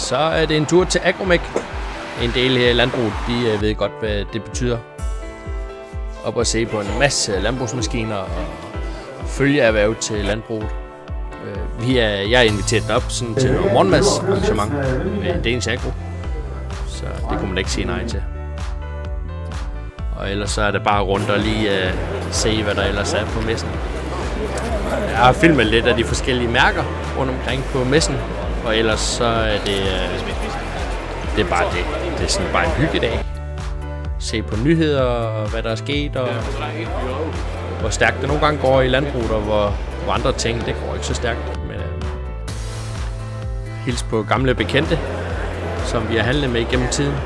Så er det en tur til Agromec. En del her i landbruget, de ved godt, hvad det betyder. Op og se på en masse landbrugsmaskiner og følgeerhverv til landbruget. Jeg er inviteret op sådan til noget morgenmadsarrangement med Danish Agro. Så det kunne man ikke sige nej til. Og ellers så er det bare rundt og lige se, hvad der ellers er på messen. Jeg har filmet lidt af de forskellige mærker rundt omkring på messen. Og ellers så er det er bare det. Det er sådan bare en hyggedag. Se på nyheder og hvad der er sket og hvor stærkt det nogle gange går i landbruget og hvor andre ting, det går ikke så stærkt. Men hils på gamle bekendte, som vi har handlet med igennem tiden.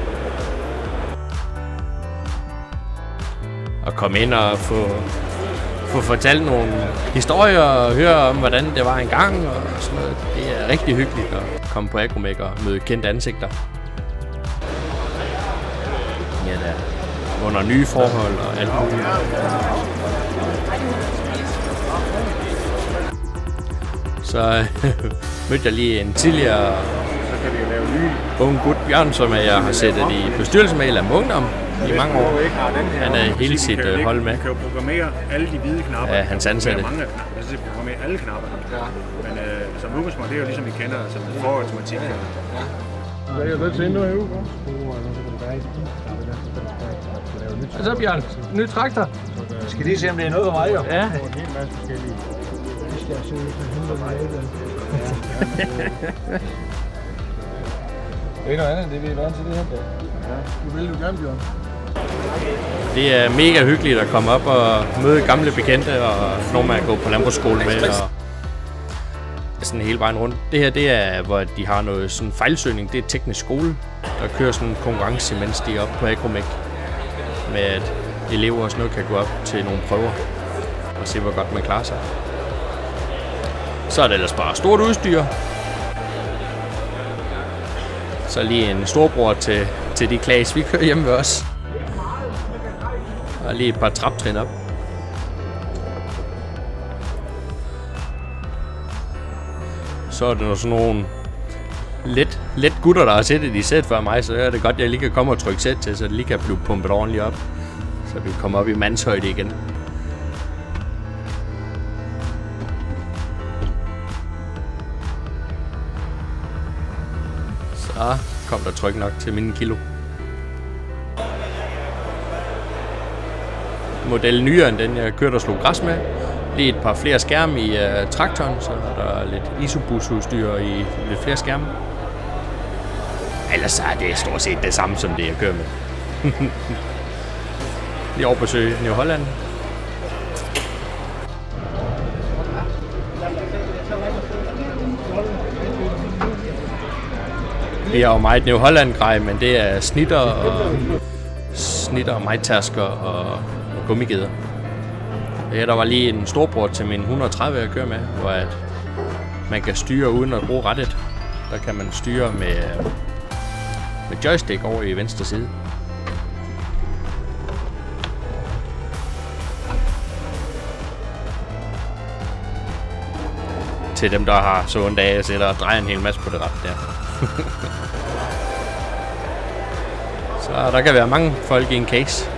Og komme ind og få fortalt nogle historier og høre om, hvordan det var engang og sådan noget. Det er rigtig hyggeligt at komme på Agromec og møde kendte ansigter. Ja, der under nye forhold og alt muligt. Så mødte jeg lige en tidligere ung gut, Bjørn, som jeg har sættet i bestyrelsesmedlem af Ungdom i mange år. Han er hele sit hold med. Vi kan jo programmere alle de hvide knapper. Ja, hans ansatte. Mange af knapperne. Altså, programmere alle knapperne. Ja. Men som udgangspunkt, det er jo ligesom vi kender, som forautomatik. Ja. Hvad er det til endnu her uge? Hvad så, Bjørn? Ny traktor? Vi skal lige se, om det er noget for mig, jo. Ja. Det er noget andet, det vi er vant til det her. Ja. Du vil jo gerne, Bjørn. Det er mega hyggeligt at komme op og møde gamle bekendte og nogen man går på landbrugsskole med og sådan hele vejen rundt. Det her, det er, hvor de har noget sådan fejlsøgning. Det er teknisk skole, der kører sådan en konkurrence, mens de er oppe på Agromec. Med at elever og sådan noget kan gå op til nogle prøver og se, hvor godt man klarer sig. Så er det ellers bare stort udstyr. Så lige en storbror til de klages, vi kører hjemme ved os. Og lige et par traptrin op. Så er det sådan nogle let gutter, der har sættet i sæt før mig, så er det godt, at jeg lige kan komme og trykke sæt til, så det lige kan blive pumpet ordentligt op. Så vi kommer op i mandshøjde igen. Så kom der tryk nok til mine kilo. Model nyere end den, jeg kørte og slog græs med. Lige et par flere skærme i traktoren, så der er lidt isobus-udstyr i lidt flere skærme. Ellers er det stort set det samme som det, jeg kører med. Lige over besøg New Holland. Vi har jo meget New Holland-grej, men det er snitter, majtasker og gummigeder. Ja, der var lige en storbror til min 130, jeg kører med, hvor at man kan styre uden at bruge rettet. Der kan man styre med joystick over i venstre side. Til dem, der har så ondt af, så der drejer en hel masse på det ret der. Så der kan være mange folk i en case.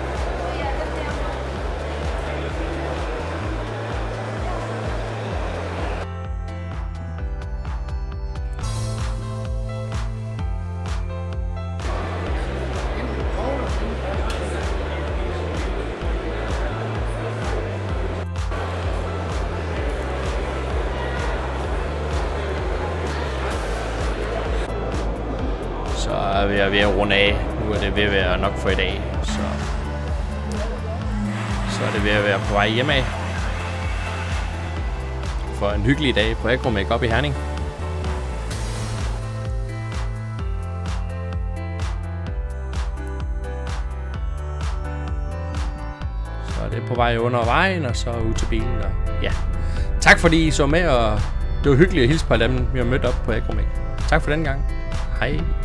Så er vi ved at runde af. Nu er det ved at være nok for i dag. Så er det ved at være på vej hjemad. For en hyggelig dag på Agromec op i Herning. Så er det på vej under vejen og så ud til bilen. Og ja. Tak fordi I så med, og det var hyggeligt at hilse på dem, vi har mødt op på Agromec. Tak for den gang. Hej.